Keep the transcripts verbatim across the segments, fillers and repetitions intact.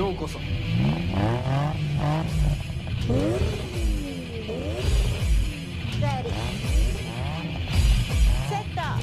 ようこそ。 Ready. Set up.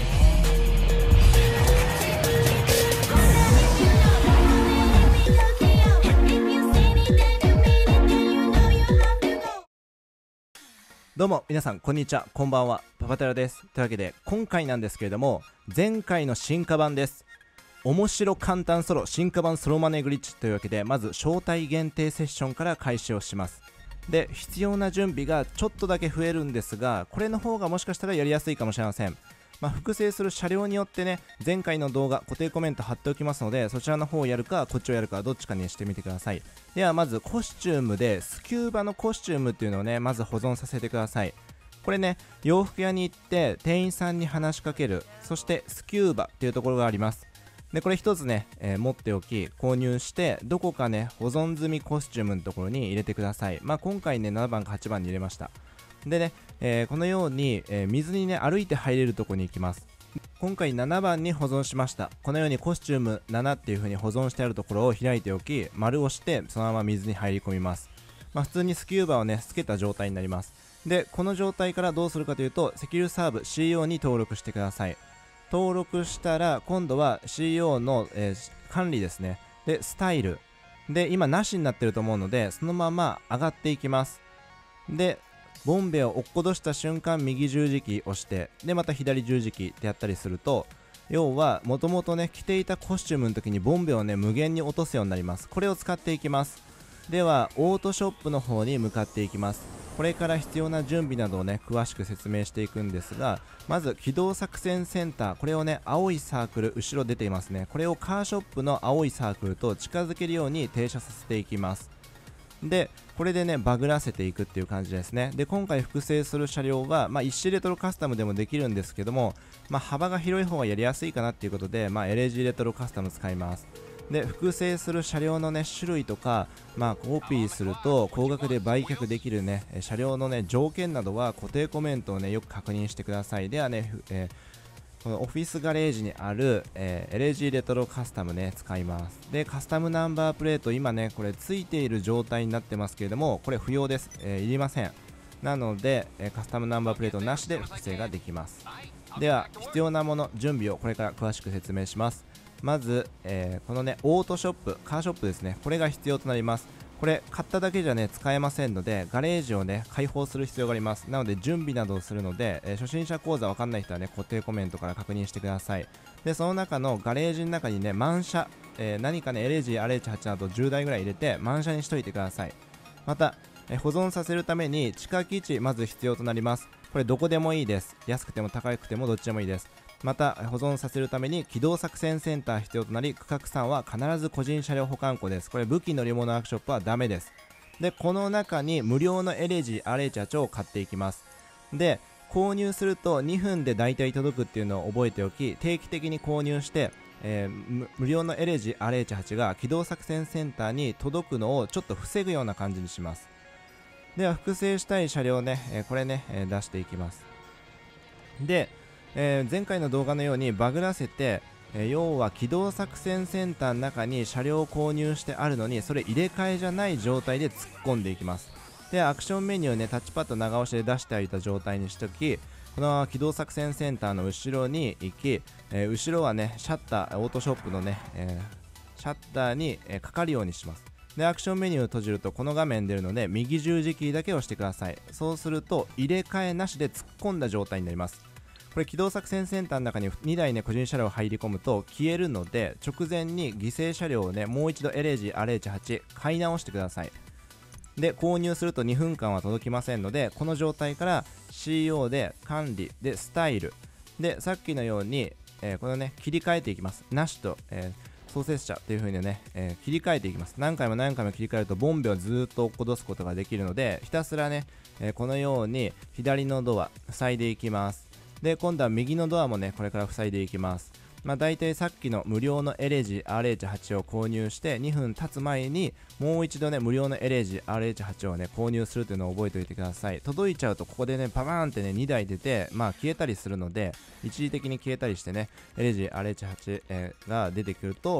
どうも皆さんこんにちは、こんばんは、パパテラです。というわけで今回なんですけれども、前回の進化版です。面白簡単ソロ進化版ソロマネーグリッチというわけで、まず招待限定セッションから開始をします。で、必要な準備がちょっとだけ増えるんですが、これの方がもしかしたらやりやすいかもしれません。まあ、複製する車両によってね、前回の動画固定コメント貼っておきますので、そちらの方をやるかこっちをやるかどっちかにしてみてください。ではまずコスチュームでスキューバのコスチュームっていうのをね、まず保存させてください。これね、洋服屋に行って店員さんに話しかける、そしてスキューバっていうところがあります。でこれ一つね、えー、持っておき購入して、どこかね保存済みコスチュームのところに入れてください。まあ今回ねななばんかはちばんに入れました。でね、えー、このように、えー、水にね歩いて入れるところに行きます。今回ななばんに保存しました。このようにコスチュームななっていう風に保存してあるところを開いておき、丸をしてそのまま水に入り込みます。まあ普通にスキューバをねつけた状態になります。でこの状態からどうするかというと、セキューサーブ シーオー に登録してください。登録したら今度は シーオー の、えー、管理ですね。でスタイルで今なしになってると思うので、そのまま上がっていきます。でボンベを落っことした瞬間右十字キー押して、でまた左十字キーってやったりすると、要はもともとね着ていたコスチュームの時にボンベをね無限に落とすようになります。これを使っていきます。ではオートショップの方に向かっていきます。これから必要な準備などをね詳しく説明していくんですが、まず機動作戦センター、これをね青いサークル後ろ出ていますね。これをカーショップの青いサークルと近づけるように停車させていきます。でこれでねバグらせていくっていう感じですね。で今回複製する車両は、まあ、一種レトロカスタムでもできるんですけども、まあ、幅が広い方がやりやすいかなっていうことで、まあ、エルエージー レトロカスタム使います。で複製する車両のね種類とか、まあ、コピーすると高額で売却できるね車両のね条件などは固定コメントをねよく確認してください。ではね、えー、このオフィスガレージにある、えー、エルエージー レトロカスタムね使います。でカスタムナンバープレート、今ねこれついている状態になってますけれども、これ不要です、えー、いりません。なので、えー、カスタムナンバープレートなしで複製ができます。では必要なもの準備をこれから詳しく説明します。まず、えー、このねオートショップ、カーショップですね、これが必要となります。これ買っただけじゃね使えませんので、ガレージをね開放する必要があります。なので準備などをするので、えー、初心者講座わかんない人はね固定コメントから確認してください。でその中のガレージの中にね満車、えー、何かね エルエージー、アールエイチはち などじゅうだいぐらい入れて満車にしといてください。また、えー、保存させるために地下基地まず必要となります。これどこでもいいです。安くても高くてもどっちでもいいです。また保存させるために機動作戦センター必要となり、区画さんは必ず個人車両保管庫です。これ武器乗り物ワークショップはダメです。でこの中に無料の エルエージー、アールエイチはち を買っていきます。で購入するとにふんで大体届くっていうのを覚えておき、定期的に購入して、えー、無料の エルエージー、アールエイチはち が機動作戦センターに届くのをちょっと防ぐような感じにします。では複製したい車両ね、えー、これね、えー、出していきます。でえー、前回の動画のようにバグらせて、えー、要は機動作戦センターの中に車両を購入してあるのに、それ入れ替えじゃない状態で突っ込んでいきます。でアクションメニューねタッチパッド長押しで出しておいた状態にしとき、この機動作戦センターの後ろに行き、えー、後ろはねシャッター、オートショップのね、えー、シャッターに、えー、かかるようにします。でアクションメニューを閉じるとこの画面出るので、右十字キーだけ押してください。そうすると入れ替えなしで突っ込んだ状態になります。これ機動作戦センターの中ににだいね個人車両入り込むと消えるので、直前に犠牲車両をねもう一度 エルエージー、アールエイチはち 買い直してください。で購入するとにふんかんは届きませんので、この状態から シーオー で管理でスタイルでさっきのように、えー、このね切り替えていきます。なしと、えー、創設者っていう風にね、えー、切り替えていきます。何回も何回も切り替えるとボンベをずーっと落っことすことができるので、ひたすらね、えー、このように左のドア塞いでいきます。で今度は右のドアもねこれから塞いでいきます。まあ大体さっきの無料の エルエージー、アールエイチはち を購入してにふん経つ前にもう一度ね無料の エルエージー、アールエイチはち をね購入するというのを覚えておいてください。届いちゃうとここでねパバーンってねにだい出て、まあ消えたりするので、一時的に消えたりしてね エルエージー、アールエイチはち、えー、が出てくると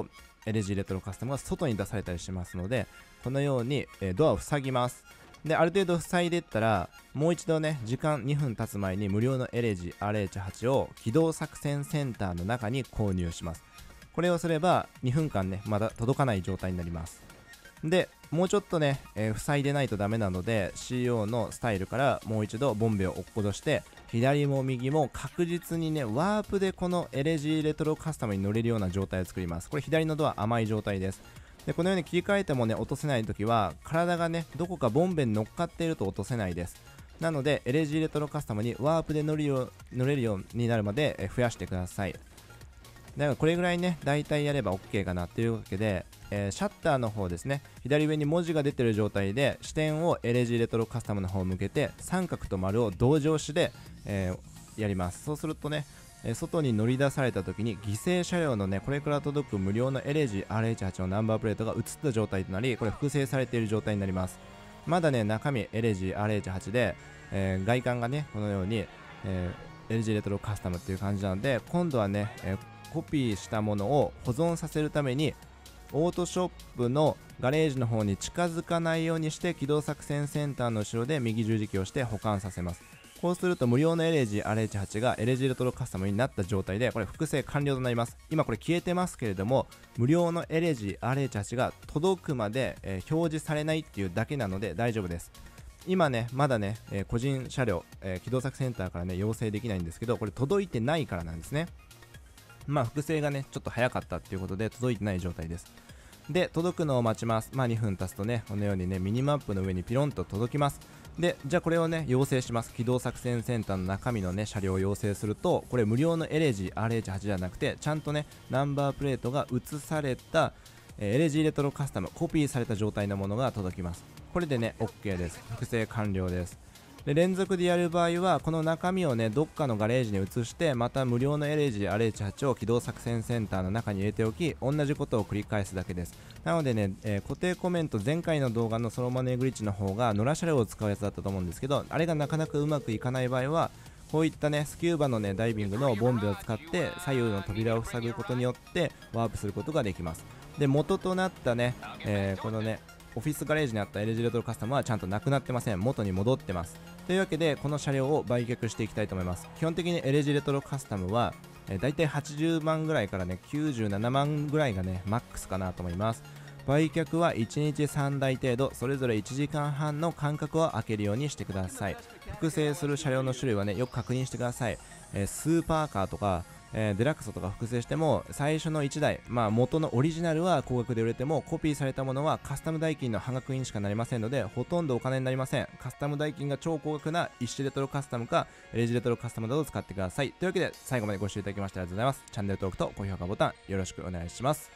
エルジー レトロカスタムが外に出されたりしますので、このように、えードアを塞ぎます。である程度塞いでいったら、もう一度ね時間にふん経つ前に無料のエレジ アールエイチはち を起動作戦センターの中に購入します。これをすればにふんかんねまだ届かない状態になります。でもうちょっとね、えー塞いでないとダメなので シーオー のスタイルからもう一度ボンベを落っことして、左も右も確実にねワープでこのエレジーレトロカスタムに乗れるような状態を作ります。これ左のドア甘い状態です。でこのように切り替えてもね落とせないときは、体がねどこかボンベに乗っかっていると落とせないです。なのでエレジーレトロカスタムにワープで乗るよう乗れるようになるまでえー増やしてください。だからこれぐらいね大体やれば OK かなというわけで、えーシャッターの方ですね、左上に文字が出てる状態で視点を エルジー レトロカスタムの方を向けて、三角と丸を同時押しで、えーやります。そうするとね、えー外に乗り出された時に犠牲車両のねこれから届く無料の エルジー アールエイチはち のナンバープレートが映った状態となり、これ複製されている状態になります。まだね中身 エルジー アールエイチはち で、えー外観がねこのように、えー エルジー レトロカスタムっていう感じなので、今度はね、えーコピーしたものを保存させるためにオートショップのガレージの方に近づかないようにして、起動作戦センターの後ろで右十字キーをして保管させます。こうすると無料の エルジー アールエイチはち が エルジー レトロカスタムになった状態で、これ複製完了となります。今これ消えてますけれども、無料の エルジー アールエイチはち が届くまで、えー表示されないっていうだけなので大丈夫です。今ねまだね、えー個人車両、えー起動作センターからね要請できないんですけど、これ届いてないからなんですね。まあ複製がねちょっと早かったっていうことで届いてない状態です。で届くのを待ちます。まあにふん経つとねこのようにねミニマップの上にピロンと届きます。でじゃあこれをね要請します。起動作戦センターの中身のね車両を要請すると、これ無料の エルジー アールエイチはち じゃなくてちゃんとねナンバープレートが映された、えー エルジー レトロカスタムコピーされた状態のものが届きます。これでね OK です。複製完了です。で連続でやる場合はこの中身をねどっかのガレージに移して、また無料の エルジー アールエイチはち を起動作戦センターの中に入れておき、同じことを繰り返すだけです。なのでね、えー固定コメント、前回の動画のソロマネーグリッチの方が野良車両を使うやつだったと思うんですけど、あれがなかなかうまくいかない場合はこういったねスキューバのねダイビングのボンベを使って左右の扉を塞ぐことによってワープすることができます。で元となったね、えーこのねオフィスガレージにあった エルジー レトロカスタムはちゃんとなくなってません。元に戻ってます。というわけでこの車両を売却していきたいと思います。基本的に エルジー レトロカスタムは、えー、だいたいはちじゅうまんぐらいからねきゅうじゅうななまんぐらいがねマックスかなと思います。売却はいちにちさんだい程度、それぞれいちじかんはんの間隔を空けるようにしてください。複製する車両の種類はねよく確認してください。えースーパーカーとかえーデラックスとか複製しても最初のいちだい、まあ元のオリジナルは高額で売れてもコピーされたものはカスタム代金の半額にしかなりませんので、ほとんどお金になりません。カスタム代金が超高額な一種レトロカスタムか エルジー レトロカスタムなどを使ってください。というわけで最後までご視聴いただきましてありがとうございます。チャンネル登録と高評価ボタンよろしくお願いします。